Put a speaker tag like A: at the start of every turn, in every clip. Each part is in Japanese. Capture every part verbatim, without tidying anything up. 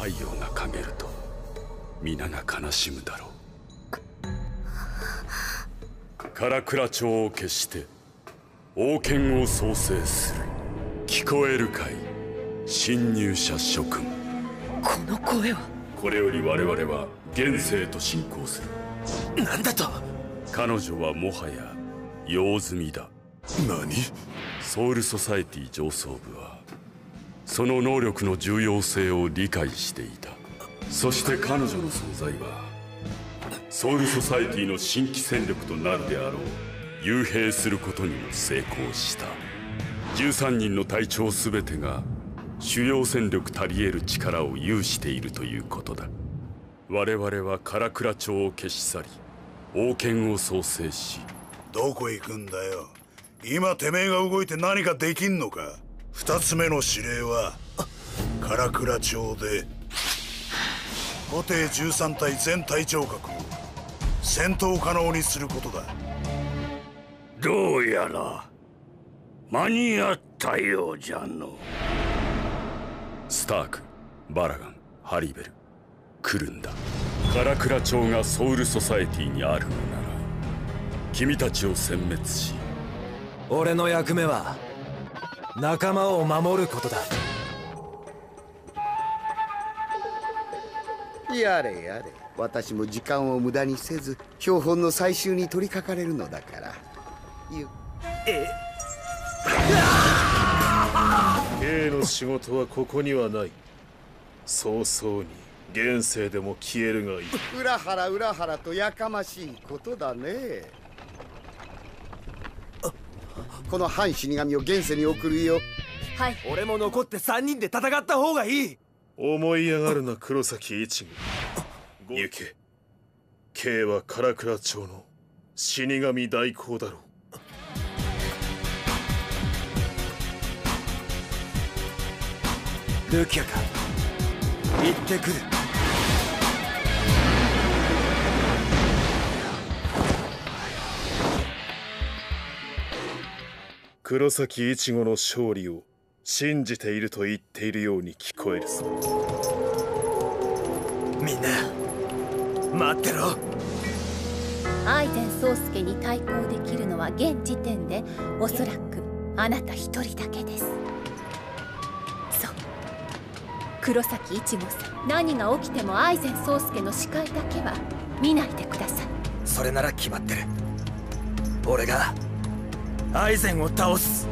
A: 太陽が陰ると皆が悲しむだろう。唐倉町を消して王権を創生する。聞こえるかい、侵入者諸君。
B: この声は。
A: これより我々は現世へと進行する。
B: 何だと。
A: 彼女はもはや用済みだ。
C: 何？
A: ソウルソサエティ上層部はその能力の重要性を理解していた。そして彼女の存在はソウルソサエティの新規戦力となるであろう幽閉することにも成功した。じゅうさんにんの隊長全てが主要戦力たり得る力を有しているということだ。我々は唐倉町を消し去り王権を創生し。
C: どこ行くんだよ。今てめえが動いて何かできんのか。二つ目の指令は唐倉町で固定じゅうさん隊全隊長格を戦闘可能にすることだ。
D: どうやら間に合ったようじゃの。
A: スターク、バラガン、ハリベル、来るんだ。唐倉町がソウルソサエティにあるのなら君たちを殲滅し、
E: 俺の役目は仲間を守ることだ。
F: やれやれ、私も時間を無駄にせず標本の採集に取り掛かれるのだから。ゆ
E: え
G: K の仕事はここにはない。早々に現世でも消えるがいい。
F: 裏腹裏腹とやかましいことだね。この反死神を現世に送るよ。
B: はい。
E: 俺も残ってさんにんで戦った方がいい。
G: 思い上がるな黒崎一護。行け。K は唐倉町の死神代行だろう。
E: ルキアか。行ってくる。
G: 黒崎一護の勝利を信じていると言っているように聞こえるぞ。
E: みんな待ってろ。
H: アイゼン宗介に対抗できるのは現時点でおそらくあなた一人だけです。そう黒崎一護さん、何が起きてもアイゼン宗介の視界だけは見ないでください。
E: それなら決まってる。俺がアイゼンを倒す。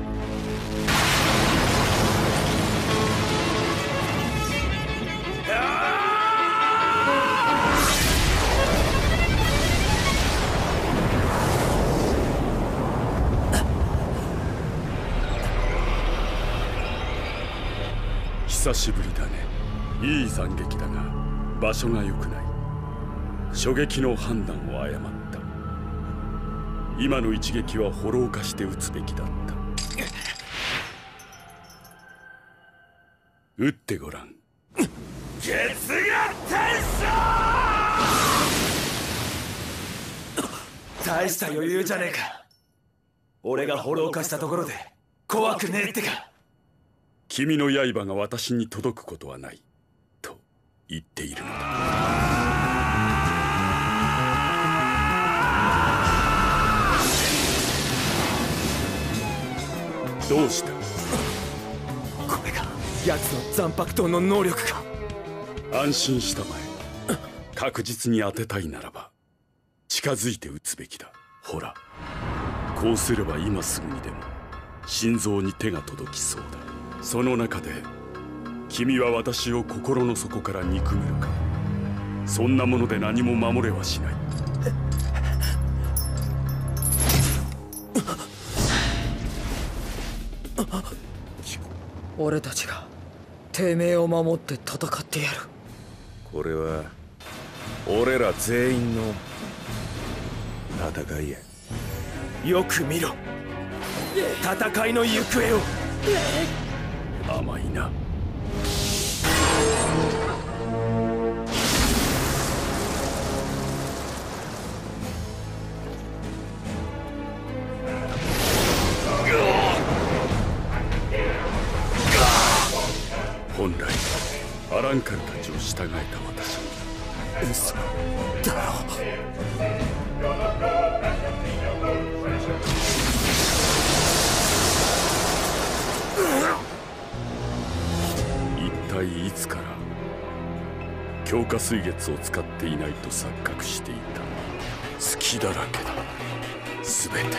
A: 久しぶりだね。いい斬撃だが場所が良くない。初撃の判断を誤った。今の一撃はフォロー化して撃つべきだった。撃ってごらん。
D: 月が天使。
E: 大した余裕じゃねえか。俺がフォロー化したところで怖くねえってか。
A: 君の刃が私に届くことはないと言っているのだ。どうした？
E: これが奴の残白刀の能力か。
A: 安心したまえ。確実に当てたいならば近づいて撃つべきだ。ほら、こうすれば今すぐにでも心臓に手が届きそうだ。その中で君は私を心の底から憎めるか。そんなもので何も守れはしない。
E: 俺たちがてめえを守って戦ってやる。
I: これは俺ら全員の戦いや。
E: よく見ろ、戦いの行方を。
A: 甘いな。本来アランカルたちを従えた私に
E: 嘘だろ。
A: 一体いつから強化水月を使っていないと錯覚していた。隙だらけだ全て。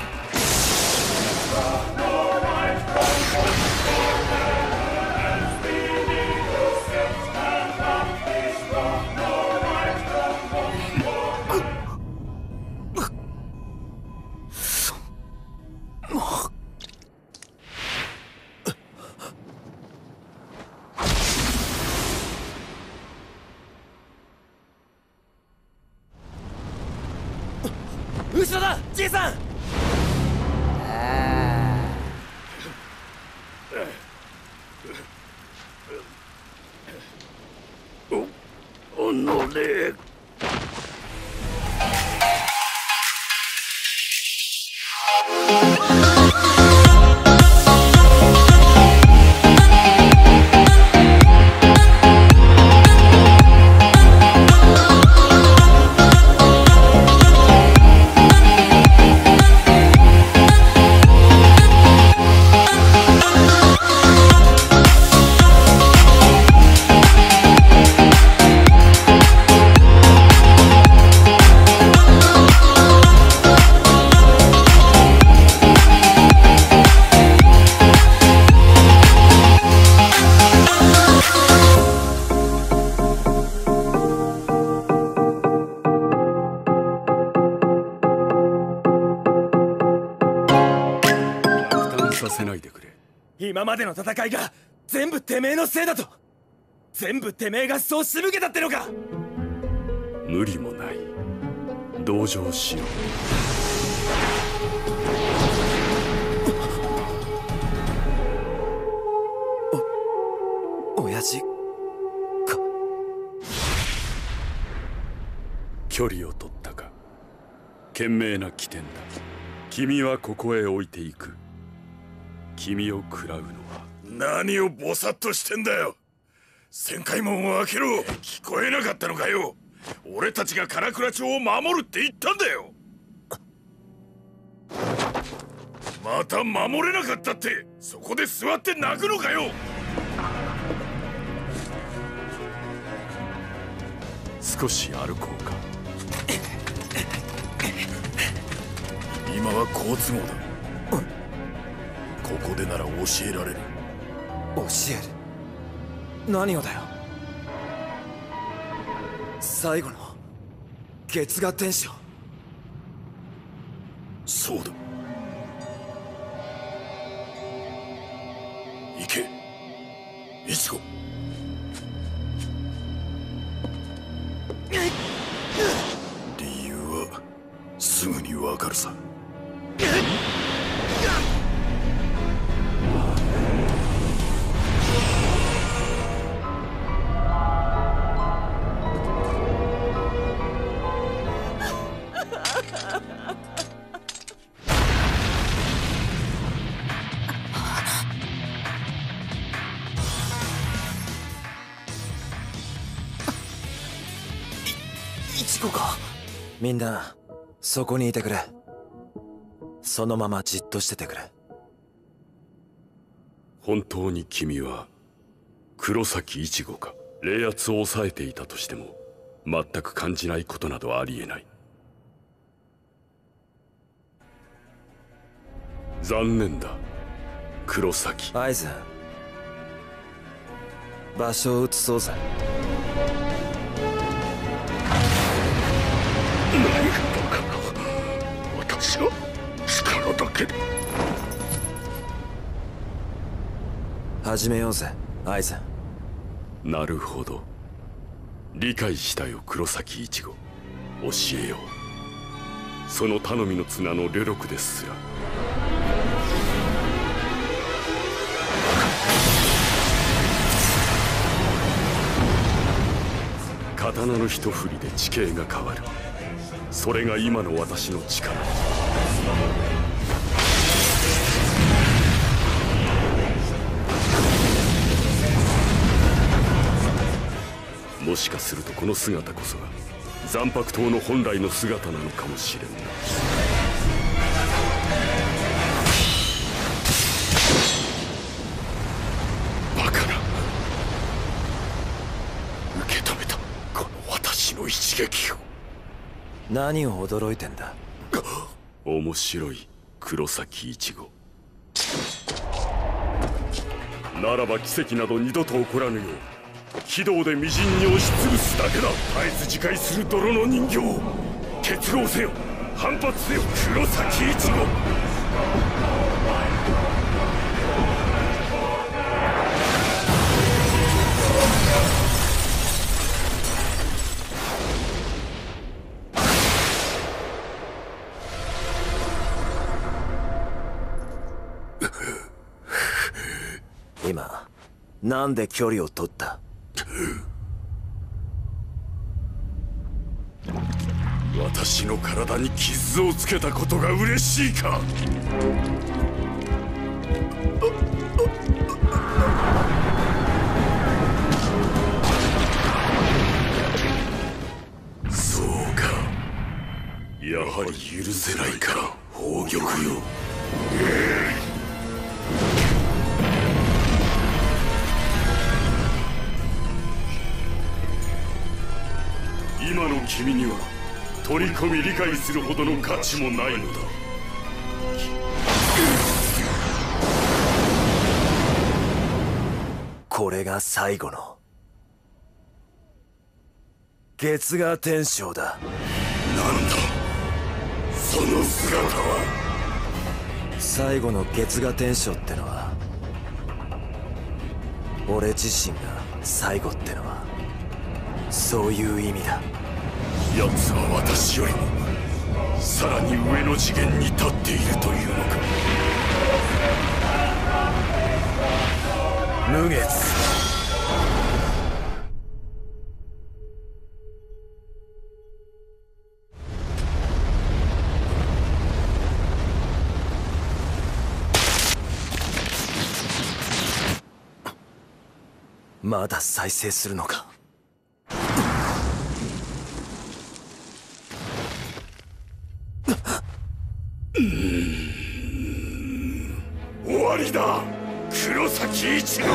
E: 後ろだ、じいさん。
D: お、おのれ。
A: させないでくれ。
E: 今までの戦いが全部てめえのせいだと。全部てめえがそう仕向けたってのか。
A: 無理もない。同情しよ
E: う。お、親父か。
A: 距離を取ったか。賢明な起点だ。君はここへ置いていく。君を食らうのは。
C: 何をぼさっとしてんだよ。旋回門を開けろ。聞こえなかったのかよ。俺たちが唐倉町を守るって言ったんだよ。また守れなかったってそこで座って泣くのかよ。
A: 少し歩こうか。
C: 今は好都合だ。ここでなら教えられる。
E: 教える？何をだよ。最後の月牙天使を。
C: そうだ。行けイチゴ。理由はすぐにわかるさ。
E: イチゴか。みんなそこにいてくれ。そのままじっとしててくれ。
A: 本当に君は黒崎一護か。冷圧を抑えていたとしても全く感じないことなどありえない。残念だ黒崎。
E: アイゼン、場所を移そうぜ。
D: 何がバカな。私は力だけで。
E: 始めようぜアイゼン。
A: なるほど、理解したよ黒崎一護。教えよう、その頼みの綱の旅力ですら。刀の一振りで地形が変わる。それが今の私の力。 もしかするとこの姿こそが残白刀の本来の姿なのかもしれんな。バカな。受け止めたこの私の一撃を。
E: 何を驚いてんだ。
A: 面白い黒崎一護。ならば奇跡など二度と起こらぬよう軌道で微塵に押しつぶすだけだ。絶えず自壊する泥の人形、結合せよ、反発せよ、黒崎一護。
E: 今なんで距離を取った。
A: 私の体に傷をつけたことが嬉しいか。そうか、やはり許せないか宝玉よ。今の君には取り込み理解するほどの価値もないのだ。
E: これが最後の月牙天将だ。
A: なんだその姿は。
E: 最後の月牙天将ってのは俺自身が最後ってのはそういう意味だ。
A: 奴は私よりもさらに上の次元に立っているというのか。
E: 無月。まだ再生するのか。
A: 終わりだ黒崎一護。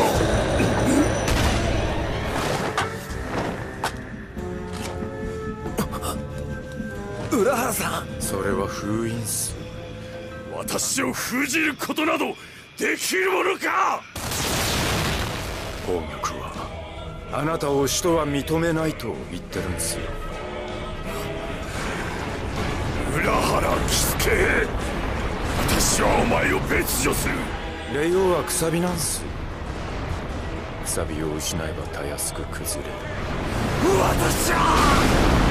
E: 浦原さん、
I: それは封印す。
A: 私を封じることなどできるものか。
I: 宝玉はあなたを使徒は認めないと言ってるんですよ。
A: 浦原喜助、私はお前を別除する。
I: 霊凰はくさびなんす。くさびを失えばたやすく崩れる。
A: 私は